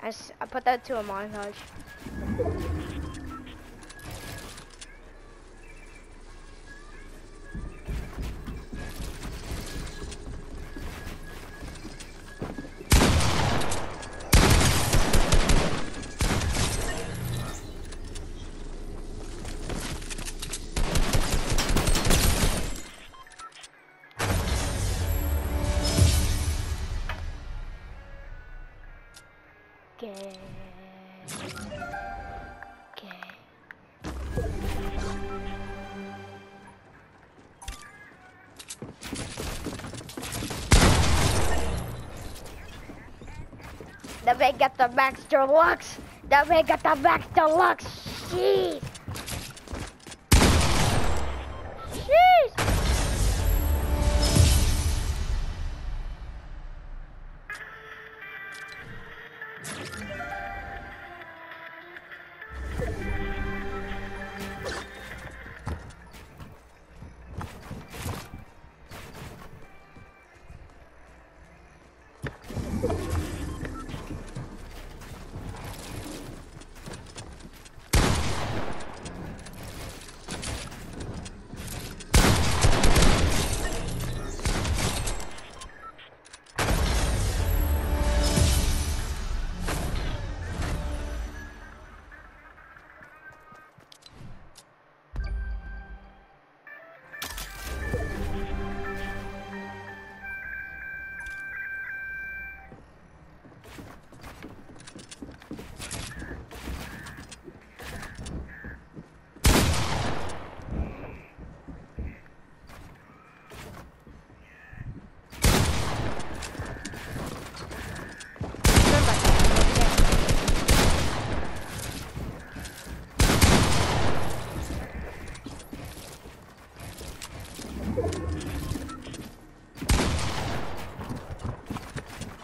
I put that to a montage. Okay. The man got the Max Deluxe. The man got the Max Deluxe. Jeez. Jeez.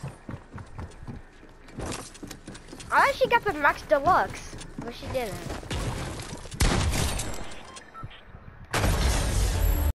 I actually got the Max Deluxe, but she didn't.